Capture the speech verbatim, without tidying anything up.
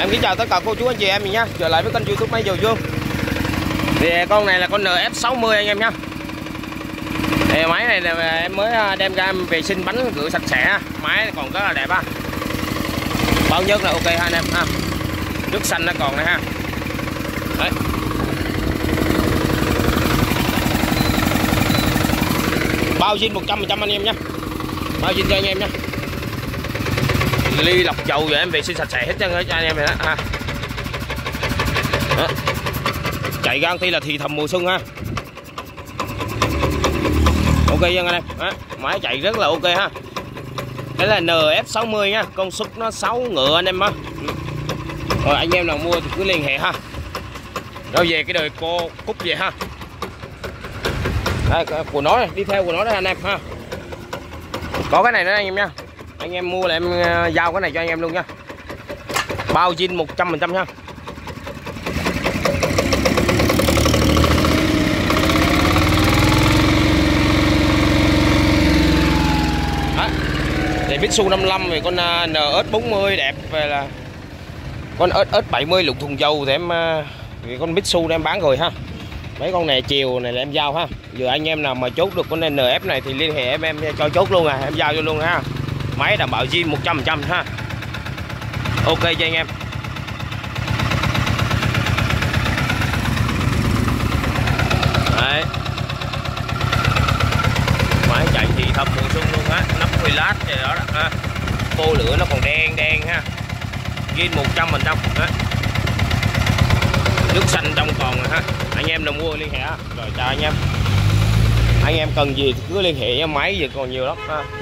Em kính chào tất cả cô chú anh chị em mình nhá, trở lại với kênh YouTube Máy Dầu Dương. Thì con này là con en ép sáu mươi anh em nhá. Thì máy này là em mới đem ra em vệ sinh bánh rửa sạch sẽ, máy còn rất là đẹp ha. Bao nhiêu là ok ha anh em ha. Nước xanh nó còn này ha. Đấy. Bao zin một trăm phần trăm anh em nhé. Bao zin cho anh em nhé. Ly lọc dầu rồi em vệ sinh sạch sẽ hết cho anh em này đó ha. Đó. Chạy gan thi là thì thầm mùa xuân ha. Ok dân anh em. Đó. Máy chạy rất là ok ha. Cái là en ép sáu mươi nha, công suất nó sáu ngựa anh em á. Rồi anh em nào mua thì cứ liên hệ ha. Rồi về cái đời cô Cúc về ha. Đây, của nó này, đi theo của nó đây anh em ha. Có cái này nữa anh em nha. Anh em mua là em giao cái này cho anh em luôn nha. Bao zin một trăm phần trăm ha. Đó. Thì Mitsubishi năm mươi lăm thì con en ét bốn mươi đẹp, về là con en ét bảy mươi lục thùng dầu thì em thì con Mitsubishi em bán rồi ha. Mấy con này chiều này là em giao ha. Giờ anh em nào mà chốt được con en ép này thì liên hệ em em cho chốt luôn à, em giao cho luôn ha. Máy đảm bảo zin một trăm phần trăm ha. Ok cho anh em. Đấy. Máy chạy thì thập mùa xuân luôn á, nắp mười lát rồi đó ha. Cô lửa nó còn đen đen ha. Zin một trăm phần trăm ha. Nước xanh trong còn rồi ha. Anh em nào mua liên hệ. Rồi chào anh em. Anh em cần gì thì cứ liên hệ, máy gì còn nhiều lắm ha.